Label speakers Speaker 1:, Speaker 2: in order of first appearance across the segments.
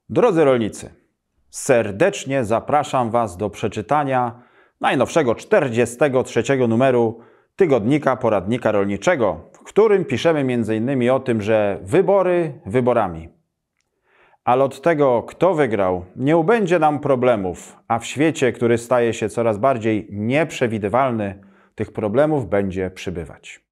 Speaker 1: Drodzy rolnicy, serdecznie zapraszam Was do przeczytania najnowszego 43. numeru Tygodnika Poradnika Rolniczego, w którym piszemy m.in. o tym, że wybory wyborami. Ale od tego, kto wygrał, nie ubędzie nam problemów, a w świecie, który staje się coraz bardziej nieprzewidywalny, tych problemów będzie przybywać.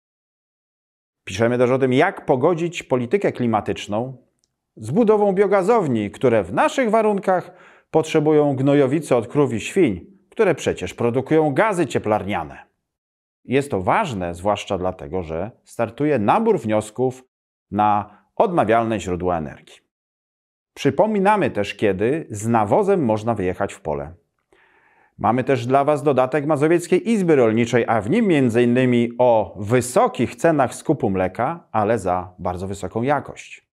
Speaker 1: Piszemy też o tym, jak pogodzić politykę klimatyczną z budową biogazowni, które w naszych warunkach potrzebują gnojowicy od krów i świń, które przecież produkują gazy cieplarniane. Jest to ważne, zwłaszcza dlatego, że startuje nabór wniosków na odnawialne źródła energii. Przypominamy też, kiedy z nawozem można wyjechać w pole. Mamy też dla Was dodatek Mazowieckiej Izby Rolniczej, a w nim m.in. o wysokich cenach skupu mleka, ale za bardzo wysoką jakość.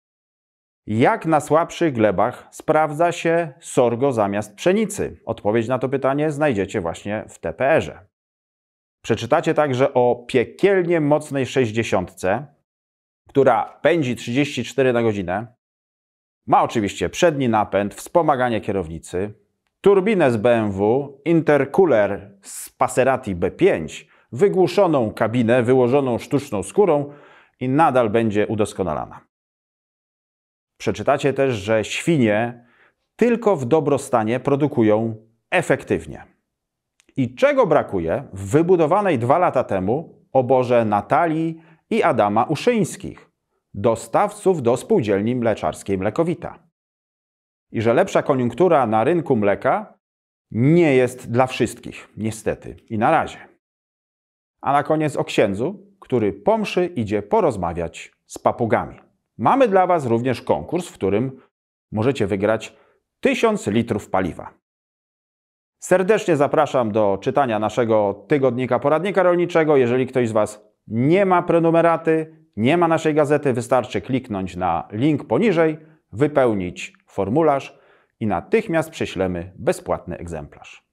Speaker 1: Jak na słabszych glebach sprawdza się sorgo zamiast pszenicy? Odpowiedź na to pytanie znajdziecie właśnie w TPR-ze. Przeczytacie także o piekielnie mocnej 60, która pędzi 34 na godzinę. Ma oczywiście przedni napęd, wspomaganie kierownicy, turbinę z BMW, intercooler z Passerati B5, wygłuszoną kabinę wyłożoną sztuczną skórą i nadal będzie udoskonalana. Przeczytacie też, że świnie tylko w dobrostanie produkują efektywnie. I czego brakuje w wybudowanej 2 lata temu oborze Natalii i Adama Uszyńskich, dostawców do spółdzielni mleczarskiej Mlekowita. I że lepsza koniunktura na rynku mleka nie jest dla wszystkich, niestety i na razie. A na koniec o księdzu, który po mszy idzie porozmawiać z papugami. Mamy dla Was również konkurs, w którym możecie wygrać 1000 litrów paliwa. Serdecznie zapraszam do czytania naszego Tygodnika Poradnika Rolniczego. Jeżeli ktoś z Was nie ma prenumeraty, nie ma naszej gazety, wystarczy kliknąć na link poniżej, wypełnić formularz i natychmiast prześlemy bezpłatny egzemplarz.